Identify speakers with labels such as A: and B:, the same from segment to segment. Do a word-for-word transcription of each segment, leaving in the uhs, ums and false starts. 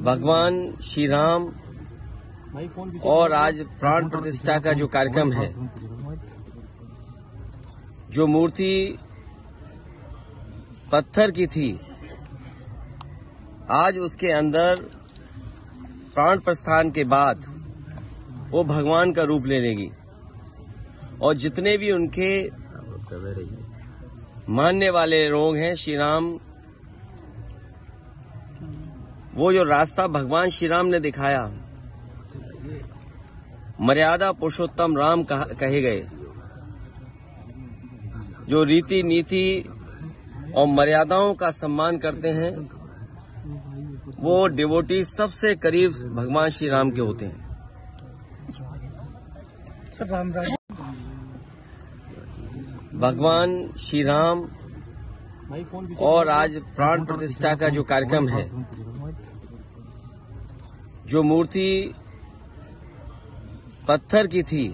A: भगवान श्री राम और आज प्राण प्रतिष्ठा का जो कार्यक्रम है, जो मूर्ति पत्थर की थी, आज उसके अंदर प्राण प्रस्थान के बाद वो भगवान का रूप ले लेगी और जितने भी उनके मानने वाले लोग हैं श्री राम, वो जो रास्ता भगवान श्री राम ने दिखाया, मर्यादा पुरुषोत्तम राम कहे गए, जो रीति नीति और मर्यादाओं का सम्मान करते हैं, वो डिवोटी सबसे करीब भगवान श्री राम के होते हैं। भगवान श्री राम और आज प्राण प्रतिष्ठा का जो कार्यक्रम है, जो मूर्ति पत्थर की थी,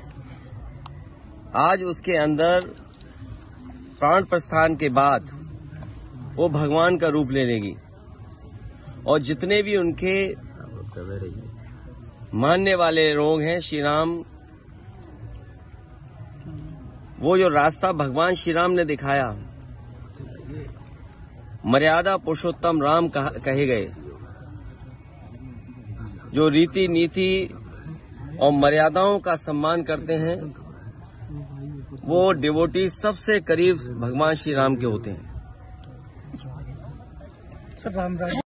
A: आज उसके अंदर प्राण प्रस्थान के बाद वो भगवान का रूप ले लेगी और जितने भी उनके मानने वाले लोग हैं श्री राम, वो जो रास्ता भगवान श्री राम ने दिखाया, मर्यादा पुरुषोत्तम राम कहे गए, जो रीति नीति और मर्यादाओं का सम्मान करते हैं, वो डिवोटी सबसे करीब भगवान श्री राम के होते हैं।